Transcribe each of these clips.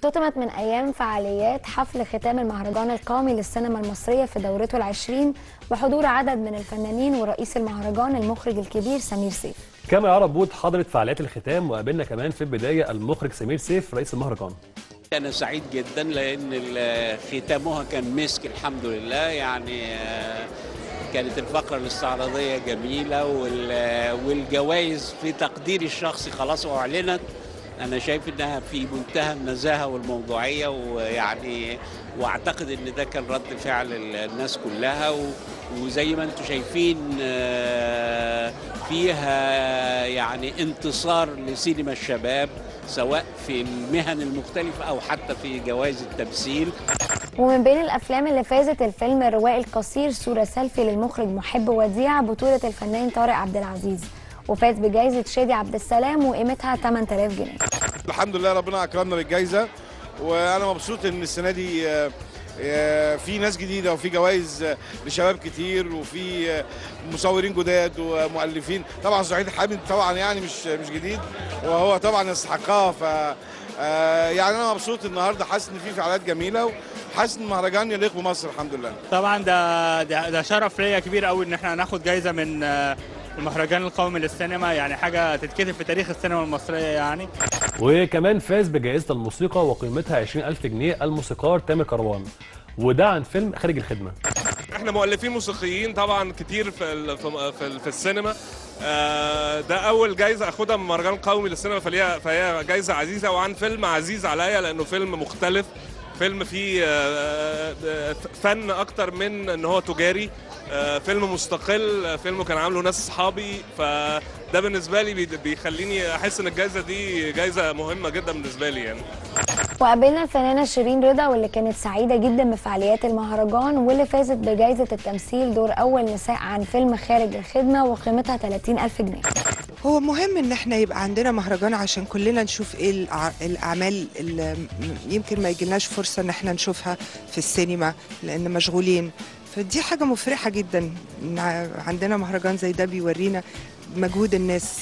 اختتمت من أيام فعاليات حفل ختام المهرجان القومي للسينما المصرية في دورته العشرين بحضور عدد من الفنانين ورئيس المهرجان المخرج الكبير سمير سيف. كاميرا عرب بود حضرت فعاليات الختام وقابلنا كمان في البداية المخرج سمير سيف رئيس المهرجان. أنا سعيد جدا لأن ختامها كان مسك الحمد لله، يعني كانت الفقرة الاستعراضية جميلة والجوائز في تقديري الشخصي خلاص أعلنت. أنا شايف إنها في منتهى النزاهة والموضوعية، ويعني وأعتقد إن ده كان رد فعل الناس كلها، وزي ما أنتم شايفين فيها يعني انتصار لسينما الشباب سواء في المهن المختلفة أو حتى في جوائز التمثيل. ومن بين الأفلام اللي فازت الفيلم الروائي القصير صورة سيلفي للمخرج محب وديع بطولة الفنان طارق عبد العزيز، وفاز بجائزة شادي عبد السلام وقيمتها 8000 جنيه. الحمد لله ربنا أكرمنا بالجائزة، وأنا مبسوط إن السنة دي في ناس جديدة وفي جوائز لشباب كتير وفي مصورين جداد ومؤلفين. طبعا سعيد حامد طبعا يعني مش جديد وهو طبعا يستحقها، ف يعني انا مبسوط النهارده، حاسس ان في فعاليات جميله وحاسس ان المهرجان يليق بمصر الحمد لله. طبعا ده شرف ليا كبير قوي ان احنا ناخد جايزه من المهرجان القومي للسينما، يعني حاجه تتكتب في تاريخ السينما المصريه يعني. وكمان فاز بجائزة الموسيقى وقيمتها 20000 جنيه الموسيقار تامر كروان، وده عن فيلم خارج الخدمة. احنا مؤلفين موسيقيين طبعا كتير في السينما. ده اول جايزه اخدها من المهرجان القومي للسينما، فهي جايزه عزيزه وعن فيلم عزيز عليا لانه فيلم مختلف، فيلم فيه فن اكتر من ان هو تجاري، فيلم مستقل، فيلم كان عامله ناس اصحابي، فده بالنسبه لي بيخليني احس ان الجائزه دي جائزه مهمه جدا بالنسبه لي يعني. وقابلنا الفنانة شيرين رضا واللي كانت سعيدة جدا بفعاليات المهرجان، واللي فازت بجائزة التمثيل دور أول نساء عن فيلم خارج الخدمة وقيمتها 30000 جنيه. هو مهم ان احنا يبقى عندنا مهرجان عشان كلنا نشوف ايه الاعمال اللي يمكن ما يجيلناش فرصة ان احنا نشوفها في السينما لان مشغولين، فدي حاجة مفرحة جدا ان عندنا مهرجان زي ده بيورينا مجهود الناس.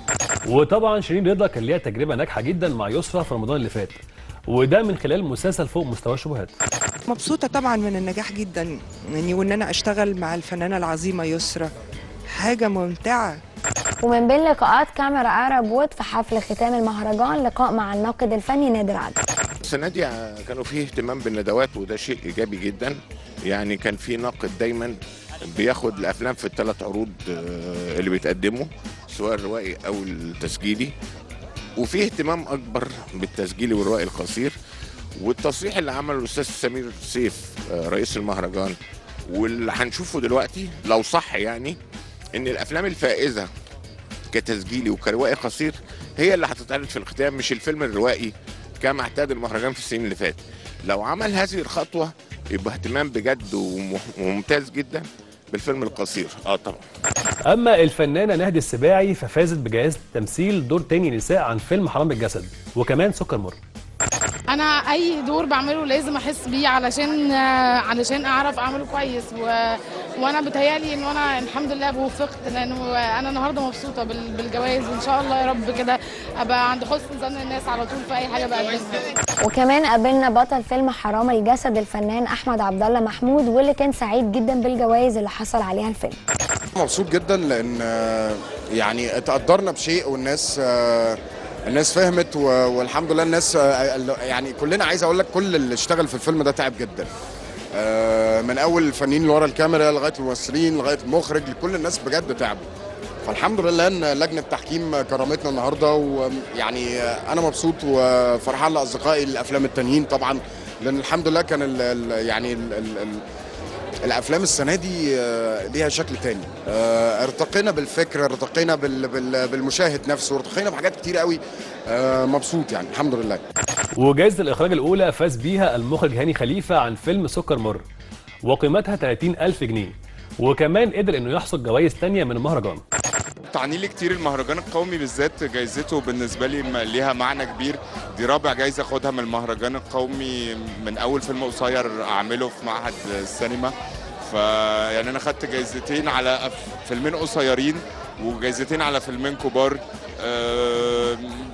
وطبعا شيرين رضا كان ليها تجربة ناجحة جدا مع يسرا في رمضان اللي فات، وده من خلال مسلسل فوق مستوى الشبهات. مبسوطة طبعا من النجاح جدا يعني، وان انا اشتغل مع الفنانة العظيمة يسرا حاجة ممتعة. ومن بين لقاءات كاميرا عرب بود في حفل ختام المهرجان لقاء مع الناقد الفني نادر عدل. السنة دي كانوا فيه اهتمام بالندوات وده شيء ايجابي جدا، يعني كان في ناقد دايما بياخد الافلام في الثلاث عروض اللي بيتقدموا سواء الروائي او التسجيلي، وفي اهتمام اكبر بالتسجيلي والروائي القصير، والتصريح اللي عمله الاستاذ سمير سيف رئيس المهرجان واللي هنشوفه دلوقتي لو صح يعني ان الافلام الفائزه كتسجيلي وكروائي قصير هي اللي هتتعرض في الختام مش الفيلم الروائي كما اعتاد المهرجان في السنين اللي فاتت. لو عمل هذه الخطوه يبقى اهتمام بجد وممتاز جدا بالفيلم القصير. طبعا. اما الفنانه نهدي السباعي ففازت بجائزه تمثيل دور تاني نساء عن فيلم حرام الجسد وكمان سكر مر. انا اي دور بعمله لازم احس بيه علشان اعرف اعمله كويس، وانا بتهيالي ان انا الحمد لله وفقت، لانه انا النهارده مبسوطه بالجوائز، وان شاء الله يا رب كده ابقى عند حسن ظن الناس على طول في اي حاجه بقدمها. وكمان قابلنا بطل فيلم حرام الجسد الفنان احمد عبد الله محمود، واللي كان سعيد جدا بالجوائز اللي حصل عليها الفيلم. مبسوط جدا لان يعني اتقدرنا بشيء والناس فهمت، والحمد لله الناس يعني كلنا، عايز اقول لك كل اللي اشتغل في الفيلم ده تعب جدا، من اول الفنانين اللي ورا الكاميرا لغايه الممثلين لغايه المخرج، كل الناس بجد تعبوا. فالحمد لله ان لجنه التحكيم كرمتنا النهارده، ويعني انا مبسوط وفرحان لاصدقائي الافلام التانيين طبعا، لان الحمد لله كان الافلام السنه دي ليها شكل تاني، ارتقينا بالفكر، ارتقينا بالمشاهد نفسه، ارتقينا بحاجات كتير قوي. مبسوط يعني الحمد لله. وجائزه الاخراج الاولى فاز بيها المخرج هاني خليفه عن فيلم سكر مر وقيمتها 30000 جنيه، وكمان قدر انه يحصد جوائز تانية من المهرجان. تعني لي كتير المهرجان القومي بالذات، جايزته بالنسبه لي ليها معنى كبير، دي رابع جايزه اخدها من المهرجان القومي من اول فيلم قصير اعمله في معهد السينما، فيعني انا خدت جايزتين على فيلمين قصيرين وجايزتين على فيلمين كبار.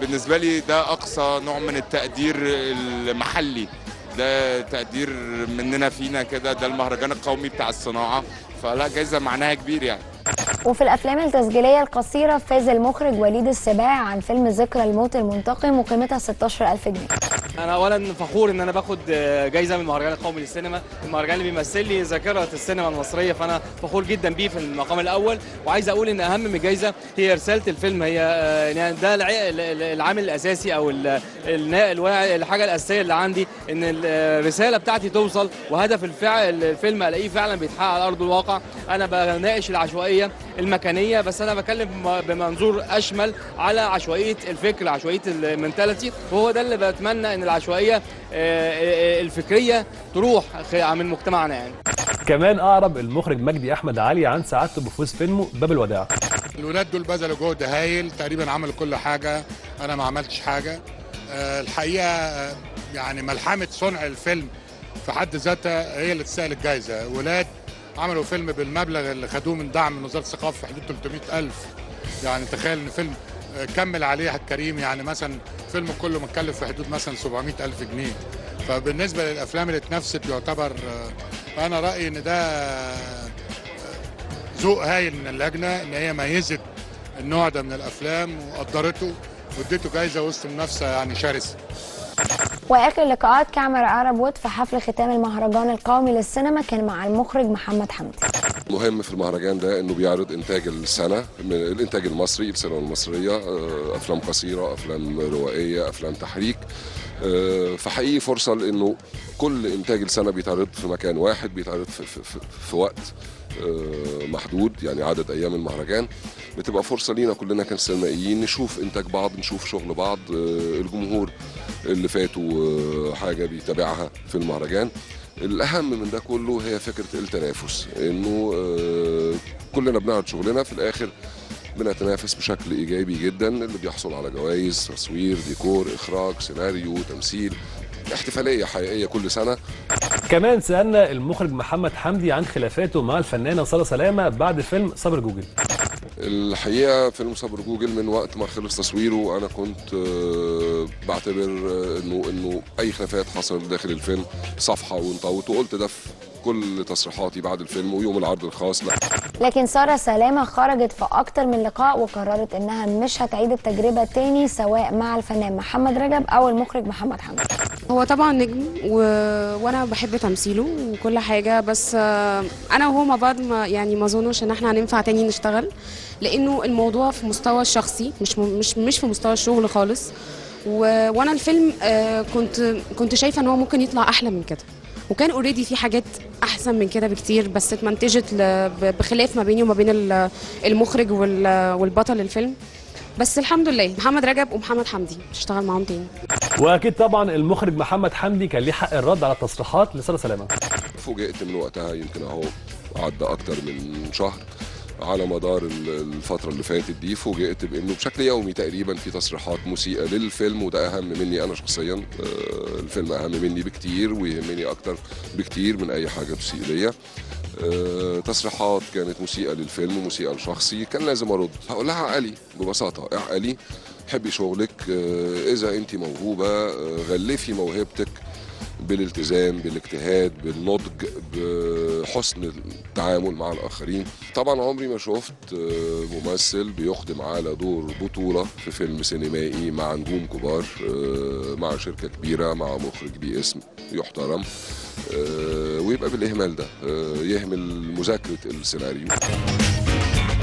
بالنسبه لي ده اقصى نوع من التقدير المحلي، ده تقدير مننا فينا كده، ده المهرجان القومي بتاع الصناعه، فلا جايزه معناها كبير يعني. وفي الافلام التسجيليه القصيره فاز المخرج وليد السباع عن فيلم ذكرى الموت المنتقم وقيمتها 16000 جنيه. انا اولا فخور ان انا باخد جايزه من المهرجان القومي للسينما، المهرجان اللي بيمثل لي ذاكره السينما المصريه، فانا فخور جدا بيه في المقام الاول. وعايز اقول ان اهم من الجايزه هي رساله الفيلم، هي يعني ده العامل الاساسي او الحاجه الاساسيه اللي عندي، ان الرساله بتاعتي توصل وهدف الفيلم الاقيه فعلا بيتحقق على ارض الواقع. انا بناقش العشوائيه المكانيه، بس انا بكلم بمنظور اشمل على عشوائيه الفكر، عشوائيه المنتاليتي، وهو ده اللي بتمنى ان العشوائيه الفكريه تروح من مجتمعنا يعني. كمان اعرب المخرج مجدي احمد علي عن سعادته بفوز فيلمه باب الوداع. الولاد دول بذلوا جهد هايل، تقريبا عملوا كل حاجه، انا ما عملتش حاجه. الحقيقه يعني ملحمه صنع الفيلم في حد ذاتها هي اللي تستاهل الجائزه. ولاد عملوا فيلم بالمبلغ اللي خدوه من دعم من وزاره الثقافه في حدود 300,000. يعني تخيل ان فيلم كمل عليه الكريم، يعني مثلا فيلم كله متكلف في حدود مثلا 700,000 جنيه. فبالنسبه للافلام اللي اتنافست يعتبر، انا رايي ان ده ذوق هايل من اللجنه، ان هي ميزت النوع ده من الافلام وقدرته واديته جايزه وسط منافسه يعني شرسه. واخر لقاءات كاميرا عرب وود في حفل ختام المهرجان القومي للسينما كان مع المخرج محمد حمدي. مهم في المهرجان ده انه بيعرض انتاج السنه، من الانتاج المصري، السينما المصريه، افلام قصيره، افلام روائيه، افلام تحريك. فحقيقي فرصه لانه كل انتاج السنه بيتعرض في مكان واحد، بيتعرض في وقت محدود، يعني عدد ايام المهرجان. بتبقى فرصه لينا كلنا كسينمائيين نشوف انتاج بعض، نشوف شغل بعض. الجمهور اللي فاتوا حاجه بيتابعها في المهرجان. الاهم من ده كله هي فكره التنافس، انه كلنا بنعرض شغلنا، في الاخر بنتنافس بشكل ايجابي جدا، اللي بيحصل على جوائز تصوير، ديكور، اخراج، سيناريو، تمثيل، احتفاليه حقيقيه كل سنه. كمان سالنا المخرج محمد حمدي عن خلافاته مع الفنانه ساره سلامه بعد فيلم صابر جوجل. الحقيقه فيلم صابر جوجل من وقت ما خلص تصويره انا كنت بعتبر انه اي خلافات حصلت داخل الفيلم صفحه وانطوت، وقلت ده في كل تصريحاتي بعد الفيلم ويوم العرض الخاص. لكن ساره سلامه خرجت في اكتر من لقاء وقررت انها مش هتعيد التجربه تاني، سواء مع الفنان محمد رجب او المخرج محمد حمدي. هو طبعا نجم وانا بحب تمثيله وكل حاجه، بس انا وهو مع بعض ما اظنش ان احنا هننفع تاني نشتغل، لانه الموضوع في مستوى الشخصي مش في مستوى الشغل خالص. وانا الفيلم كنت شايفه ان هو ممكن يطلع احلى من كده، وكان اوريدي في حاجات احسن من كده بكتير، بس اتمنتجت بخلاف ما بيني وما بين المخرج والبطل الفيلم. بس الحمد لله محمد رجب ومحمد حمدي اشتغل معاهم تاني. واكيد طبعا المخرج محمد حمدي كان ليه حق الرد على التصريحات لساره سلامه. فوجئت من وقتها، يمكن اهو عدى اكتر من شهر على مدار الفترة اللي فاتت دي، فوجئت بانه بشكل يومي تقريبا في تصريحات مسيئة للفيلم، وده اهم مني انا شخصيا. الفيلم اهم مني بكتير ويهمني اكتر بكتير من اي حاجة تسيء ليا. تصريحات كانت مسيئة للفيلم ومسيئة لشخصي، كان لازم ارد. هقول لها عقلي ببساطة، اعقلي، حبي شغلك، اذا انت موهوبة غلفي موهبتك بالالتزام، بالاجتهاد، بالنضج، بحسن التعامل مع الآخرين. طبعا عمري ما شفت ممثل بيخدم على دور بطولة في فيلم سينمائي مع نجوم كبار، مع شركة كبيرة، مع مخرج باسم يحترم، ويبقى بالإهمال ده، يهمل مذاكرة السيناريو.